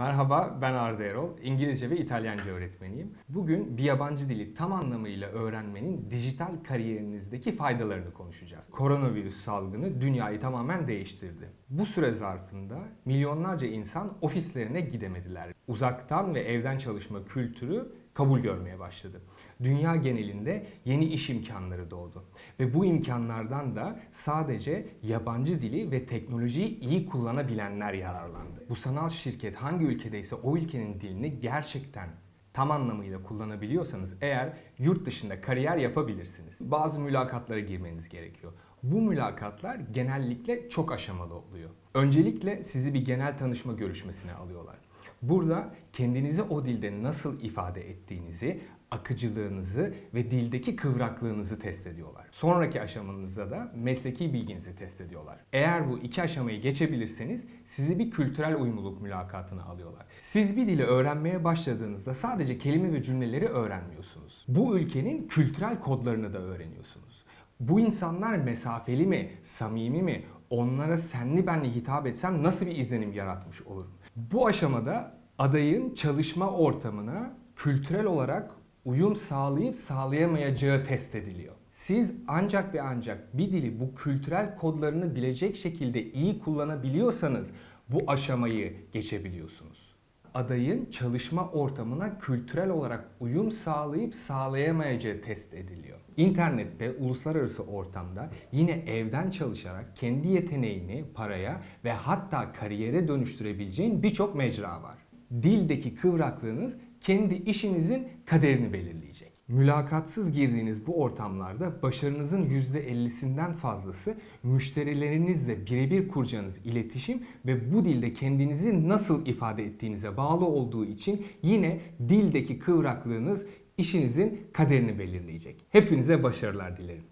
Merhaba, ben Arda Erol. İngilizce ve İtalyanca öğretmeniyim. Bugün bir yabancı dili tam anlamıyla öğrenmenin dijital kariyerinizdeki faydalarını konuşacağız. Koronavirüs salgını dünyayı tamamen değiştirdi. Bu süre zarfında milyonlarca insan ofislerine gidemediler. Uzaktan ve evden çalışma kültürü kabul görmeye başladı. Dünya genelinde yeni iş imkanları doğdu. Ve bu imkanlardan da sadece yabancı dili ve teknolojiyi iyi kullanabilenler yararlandı. Bu sanal şirket hangi ülkedeyse o ülkenin dilini gerçekten tam anlamıyla kullanabiliyorsanız eğer yurt dışında kariyer yapabilirsiniz. Bazı mülakatlara girmeniz gerekiyor. Bu mülakatlar genellikle çok aşamalı oluyor. Öncelikle sizi bir genel tanışma görüşmesine alıyorlar. Burada kendinizi o dilde nasıl ifade ettiğinizi, akıcılığınızı ve dildeki kıvraklığınızı test ediyorlar. Sonraki aşamanızda da mesleki bilginizi test ediyorlar. Eğer bu iki aşamayı geçebilirseniz sizi bir kültürel uyumluluk mülakatına alıyorlar. Siz bir dili öğrenmeye başladığınızda sadece kelime ve cümleleri öğrenmiyorsunuz. Bu ülkenin kültürel kodlarını da öğreniyorsunuz. Bu insanlar mesafeli mi, samimi mi, onlara senli benli hitap etsem nasıl bir izlenim yaratmış olurum? Bu aşamada adayın çalışma ortamına kültürel olarak uyum sağlayıp sağlayamayacağı test ediliyor. Siz ancak ve ancak bir dili bu kültürel kodlarını bilecek şekilde iyi kullanabiliyorsanız bu aşamayı geçebiliyorsunuz. Adayın çalışma ortamına kültürel olarak uyum sağlayıp sağlayamayacağı test ediliyor. İnternette, uluslararası ortamda yine evden çalışarak kendi yeteneğini paraya ve hatta kariyere dönüştürebileceğin birçok mecra var. Dildeki kıvraklığınız kendi işinizin kaderini belirleyecek. Mülakatsız girdiğiniz bu ortamlarda başarınızın %50'sinden fazlası müşterilerinizle birebir kuracağınız iletişim ve bu dilde kendinizi nasıl ifade ettiğinize bağlı olduğu için yine dildeki kıvraklığınız işinizin kaderini belirleyecek. Hepinize başarılar dilerim.